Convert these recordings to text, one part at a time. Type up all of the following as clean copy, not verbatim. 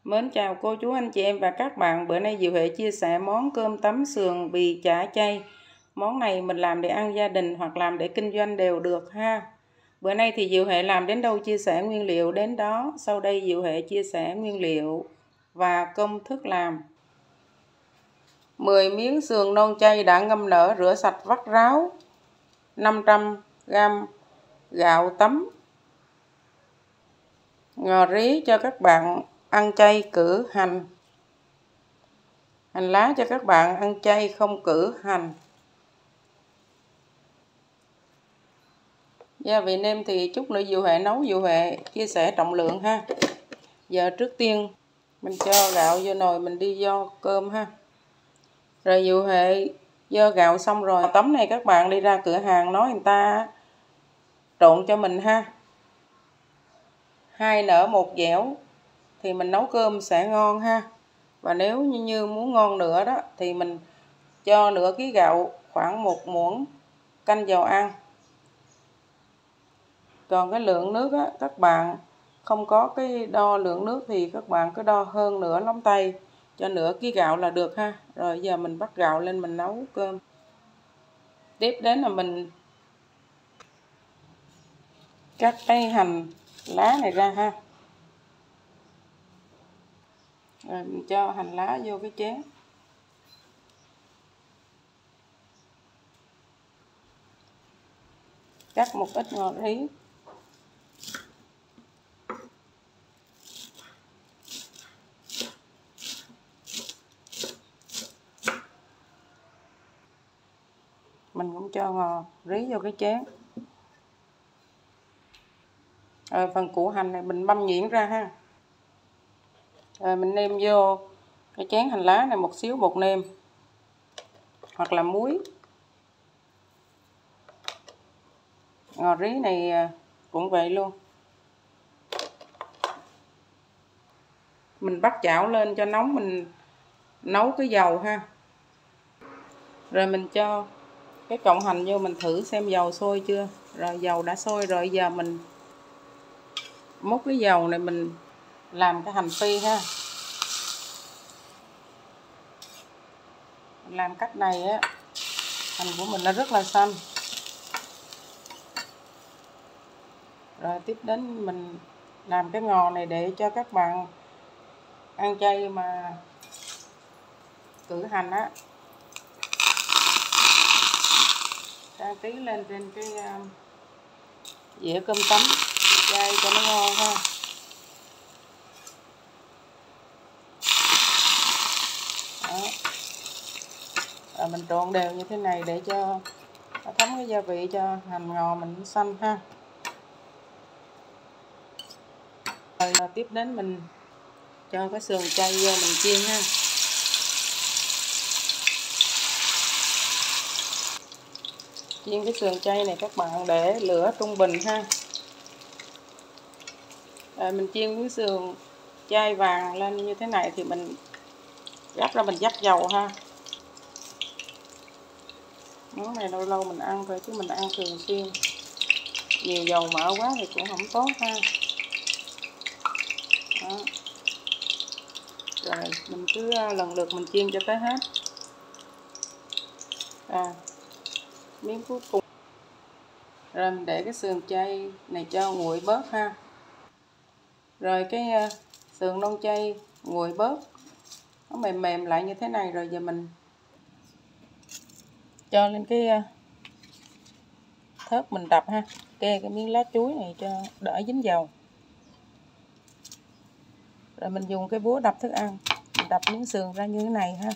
Mến chào cô chú anh chị em và các bạn. Bữa nay Diệu Huệ chia sẻ món cơm tấm sườn bì chả chay. Món này mình làm để ăn gia đình hoặc làm để kinh doanh đều được ha. Bữa nay thì Diệu Huệ làm đến đâu chia sẻ nguyên liệu đến đó. Sau đây Diệu Huệ chia sẻ nguyên liệu và công thức làm. 10 miếng sườn non chay đã ngâm nở, rửa sạch vắt ráo. 500g gạo tấm. Ngò rí cho các bạn ăn chay cử hành. Hành lá cho các bạn ăn chay không cử hành. Gia vị nêm thì chút nữa Diệu Huệ nấu, Diệu Huệ chia sẻ trọng lượng ha. Giờ trước tiên mình cho gạo vô nồi, mình đi vo cơm ha. Rồi Diệu Huệ vo gạo xong rồi, tấm này các bạn đi ra cửa hàng nói người ta trộn cho mình ha. 2 nở 1 dẻo thì mình nấu cơm sẽ ngon ha. Và nếu như muốn ngon nữa đó thì mình cho nửa ký gạo, khoảng 1 muỗng canh dầu ăn. Còn cái lượng nước á, các bạn không có cái đo lượng nước thì các bạn cứ đo hơn nửa lóng tay cho nửa ký gạo là được ha. Rồi giờ mình bắt gạo lên mình nấu cơm. Tiếp đến là mình cắt cái hành lá này ra ha. Rồi mình cho hành lá vô cái chén. Cắt một ít ngò rí. Mình cũng cho ngò rí vô cái chén. Rồi phần củ hành này mình băm nhuyễn ra ha. Rồi mình nêm vô cái chén hành lá này một xíu bột nêm hoặc là muối. Ngò rí này cũng vậy luôn. Mình bắt chảo lên cho nóng, mình nấu cái dầu ha. Rồi mình cho cái cọng hành vô, mình thử xem dầu sôi chưa. Rồi dầu đã sôi rồi, giờ mình múc cái dầu này mình làm cái hành phi ha. Mình làm cách này á, hành của mình nó rất là xanh. Rồi tiếp đến mình làm cái ngò này để cho các bạn ăn chay mà cử hành á. Trang trí lên trên cái dĩa cơm tấm chay cho nó ngon ha. Đó. Rồi mình trộn đều như thế này để cho nó thấm cái gia vị, cho hành ngò mình xanh ha. Rồi tiếp đến mình cho cái sườn chay vô mình chiên ha. Chiên cái sườn chay này các bạn để lửa trung bình ha. Rồi mình chiên cái sườn chay vàng lên như thế này thì mình gắp ra mình vắt dầu ha. Món này lâu lâu mình ăn thôi chứ mình ăn thường xuyên. Nhiều dầu mỡ quá thì cũng không tốt ha. Đó. Rồi mình cứ lần lượt mình chiên cho tới hết. Miếng cuối cùng. Rồi mình để cái sườn chay này cho nguội bớt ha. Rồi cái sườn non chay nguội bớt, nó mềm mềm lại như thế này rồi, giờ mình cho lên cái thớt mình đập ha. Kê cái miếng lá chuối này cho đỡ dính dầu. Rồi mình dùng cái búa đập thức ăn, mình đập miếng sườn ra như thế này ha.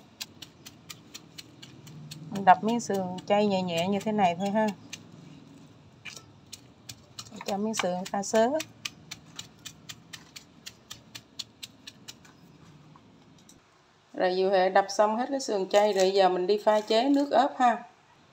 Mình đập miếng sườn chay nhẹ nhẹ như thế này thôi ha. Cho miếng sườn pha sớ. Rồi Diệu Huệ đập xong hết cái sườn chay rồi, giờ mình đi pha chế nước ớp ha.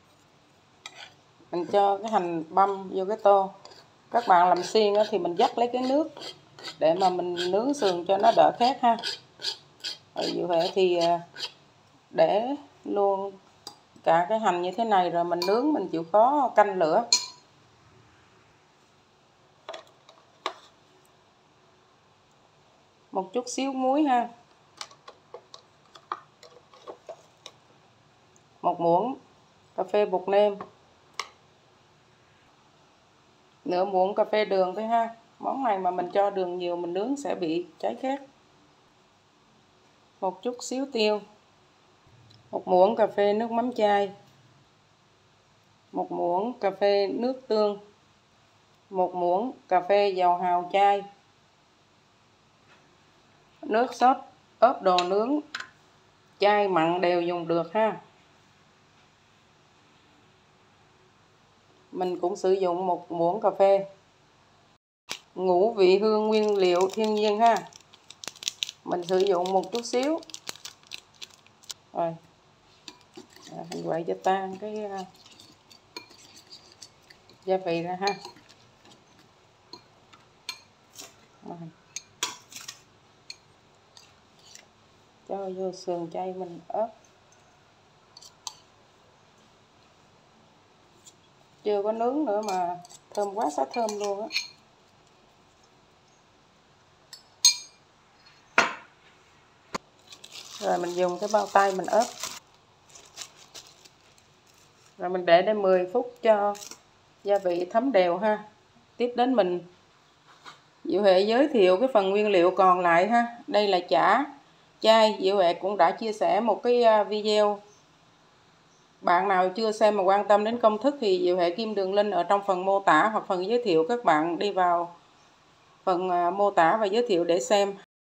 Mình cho cái hành băm vô cái tô. Các bạn làm xiên thì mình vắt lấy cái nước để mà mình nướng sườn cho nó đỡ khét ha. Rồi Diệu Huệ thì để luôn cả cái hành như thế này rồi mình nướng, mình chịu khó canh lửa. một chút xíu muối ha, 1 muỗng cà phê bột nêm, nửa muỗng cà phê đường thôi ha. Món này mà mình cho đường nhiều mình nướng sẽ bị cháy khét. Một chút xíu tiêu, 1 muỗng cà phê nước mắm chai, 1 muỗng cà phê nước tương, 1 muỗng cà phê dầu hào chai, nước sốt ốp đồ nướng chai mặn đều dùng được ha. Mình cũng sử dụng 1 muỗng cà phê. Ngũ vị hương nguyên liệu thiên nhiên ha, mình sử dụng một chút xíu. Rồi mình quậy cho tan cái gia vị ra ha. Rồi. Cho vô sườn chay mình ớt. Chưa có nướng nữa mà thơm quá xá thơm luôn á. Rồi mình dùng cái bao tay mình ớt. Rồi mình để đây 10 phút cho gia vị thấm đều ha. Tiếp đến mình Diệu Huệ giới thiệu cái phần nguyên liệu còn lại ha. Đây là chả chay. Diệu Huệ cũng đã chia sẻ một cái video. Bạn nào chưa xem mà quan tâm đến công thức thì Diệu Huệ kim đường link ở trong phần mô tả hoặc phần giới thiệu, các bạn đi vào phần mô tả và giới thiệu để xem.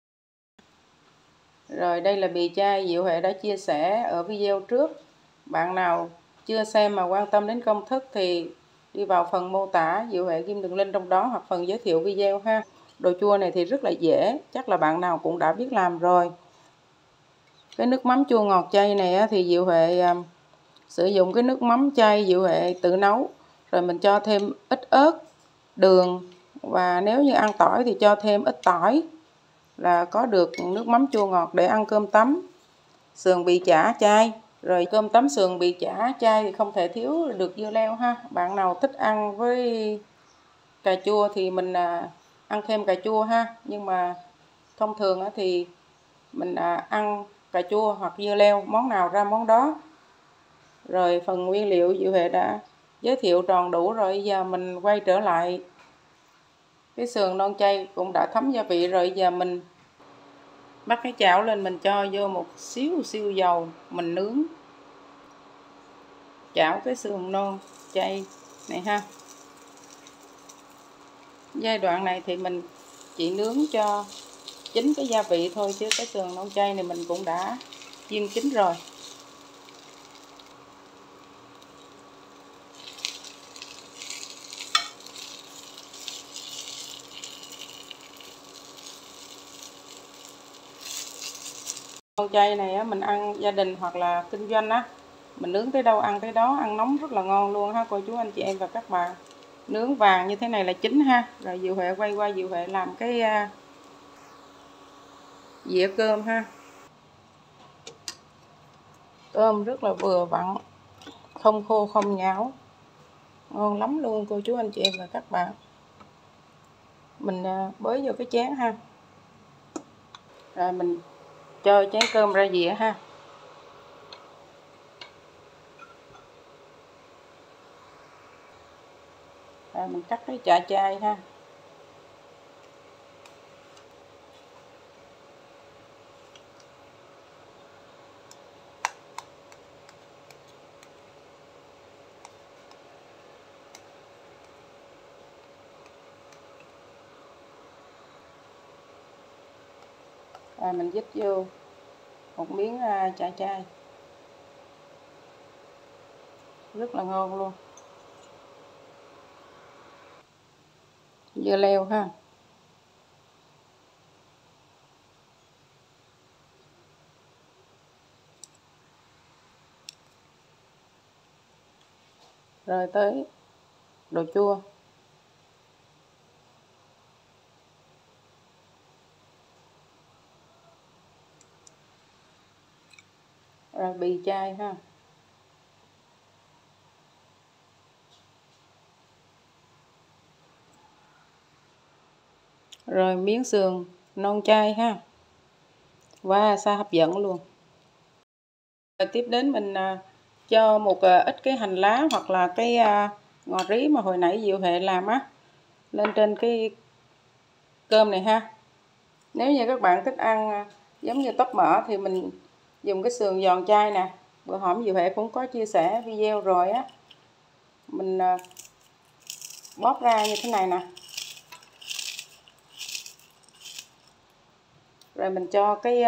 Rồi đây là bì chay Diệu Huệ đã chia sẻ ở video trước. Bạn nào chưa xem mà quan tâm đến công thức thì đi vào phần mô tả, Diệu Huệ kim đường link trong đó hoặc phần giới thiệu video ha. Đồ chua này thì rất là dễ, chắc là bạn nào cũng đã biết làm rồi. Cái nước mắm chua ngọt chay này thì Diệu Huệ sử dụng cái nước mắm chay Diệu Huệ tự nấu. Rồi mình cho thêm ít ớt, đường và nếu như ăn tỏi thì cho thêm ít tỏi là có được nước mắm chua ngọt để ăn cơm tấm sườn bì chả chay. Rồi cơm tấm sườn bì chả chay thì không thể thiếu được dưa leo ha. Bạn nào thích ăn với cà chua thì mình ăn thêm cà chua ha. Nhưng mà thông thường thì mình ăn cà chua hoặc dưa leo, món nào ra món đó. Rồi phần nguyên liệu Diệu Huệ đã giới thiệu tròn đủ rồi. Giờ mình quay trở lại cái sườn non chay cũng đã thấm gia vị rồi. Giờ mình bắt cái chảo lên, mình cho vô một xíu dầu, mình nướng chảo cái sườn non chay này ha. Giai đoạn này thì mình chỉ nướng cho chín cái gia vị thôi, chứ cái sườn non chay này mình cũng đã chiên chín rồi. Non chay này mình ăn gia đình hoặc là kinh doanh mình nướng tới đâu ăn tới đó, ăn nóng rất là ngon luôn ha cô chú anh chị em và các bạn. Nướng vàng như thế này là chín ha. Rồi Diệu Huệ quay qua, Diệu Huệ làm cái dĩa cơm ha. Cơm rất là vừa vặn, không khô không nhão, ngon lắm luôn cô chú anh chị em và các bạn. Mình bới vô cái chén ha. Rồi mình cho chén cơm ra dĩa ha. Rồi mình cắt cái chả chay ha. Rồi mình dứt vô một miếng chả chay, rất là ngon luôn. Dưa leo ha. Rồi tới đồ chua. Rồi bì chay ha. Rồi miếng sườn non chay ha. Wow, sao hấp dẫn luôn. Tiếp đến mình cho một ít cái hành lá hoặc là cái ngò rí mà hồi nãy Diệu Huệ làm á lên trên cái cơm này ha. Nếu như các bạn thích ăn giống như tóp mỡ thì mình dùng cái sườn giòn chay nè. Bữa hổm Diệu Huệ cũng có chia sẻ video rồi á. Mình bóp ra như thế này nè. Rồi mình cho cái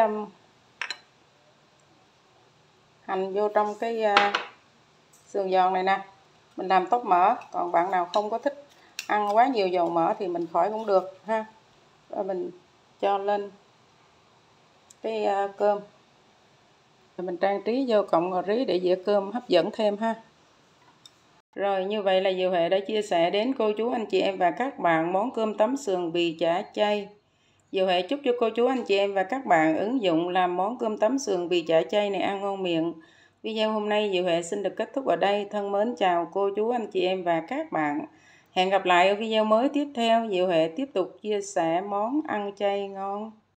hành vô trong cái sườn giòn này nè. Mình làm tóp mỡ. Còn bạn nào không có thích ăn quá nhiều dầu mỡ thì mình khỏi cũng được ha. Rồi mình cho lên cái cơm. Rồi mình trang trí vô cọng ngò rí để dĩa cơm hấp dẫn thêm ha. Rồi như vậy là Diệu Huệ đã chia sẻ đến cô chú anh chị em và các bạn món cơm tấm sườn bì chả chay. Diệu Huệ chúc cho cô chú anh chị em và các bạn ứng dụng làm món cơm tấm sườn bì chả chay này ăn ngon miệng. Video hôm nay Diệu Huệ xin được kết thúc ở đây. Thân mến chào cô chú anh chị em và các bạn. Hẹn gặp lại ở video mới tiếp theo. Diệu Huệ tiếp tục chia sẻ món ăn chay ngon.